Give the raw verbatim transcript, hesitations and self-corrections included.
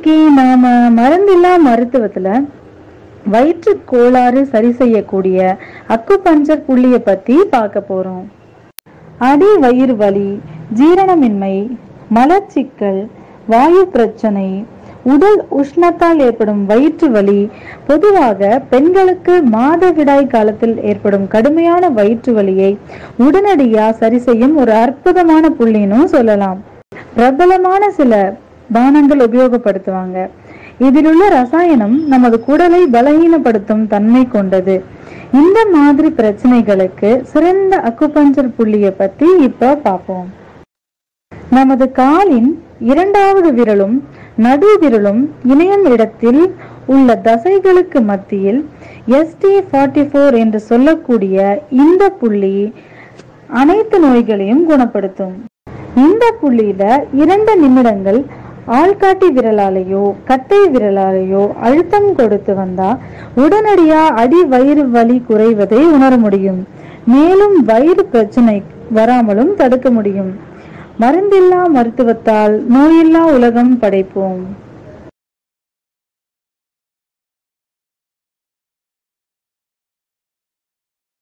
இன்னைக்கு நாம மருந்தில்லா மருத்துவத்துல வயிற்று கோளாறு சரி செய்யக்கூடிய அக்குபஞ்சர் புள்ளிய பத்தி பார்க்க போறோம். அடி வயிறு வலி, ஜீரணமின்மை, மலச்சிக்கல், வாயு பிரச்சனை, உடல் உஷ்ணத்தால் ஏற்படும் வயிற்று வலி, பொதுவாக பெண்களுக்கு மாதவிடாய் காலத்தில் ஏற்படும் கடுமையான வயிற்று வலியை உடனடியா சரி செய்யும் ஒரு அற்புதமான புள்ளின்னு சொல்லலாம். பிரபலமான சில பானங்கள் உபயோகப்படுத்துவாங்க. இதில் உள்ள ரசாயனம் நமது குடலை பலகீனப்படுத்தும் தன்மை கொண்டது. இந்த மாதிரி பிரச்சனைகளுக்கு சிறந்த அக்குபஞ்சர் புள்ளிய பத்தி இப்ப பார்ப்போம். நமது காலின் இரண்டாவது விரலும் நடு விரலும் இணையும் இடத்தில் உள்ள தசைகளுக்கு மத்தியில் எஸ் டி நாற்பத்தி நான்கு என்று சொல்லக்கூடிய இந்த புள்ளி அனைத்து நோய்களையும் குணப்படுத்தும். இந்த புள்ளியில இரண்டு நிமிடங்கள் ஆள்காட்டி விரலாலேயோ கட்டை விரலாலேயோ அழுத்தம் கொடுத்து வந்தா உடனடியா அடி வயிறு வலி குறைவதை உணர முடியும். மேலும் வயிறு பிரச்சனை வராமலும் தடுக்க முடியும். மருந்தில்லா மருத்துவத்தால் நோயில்லா உலகம் படைப்போம்.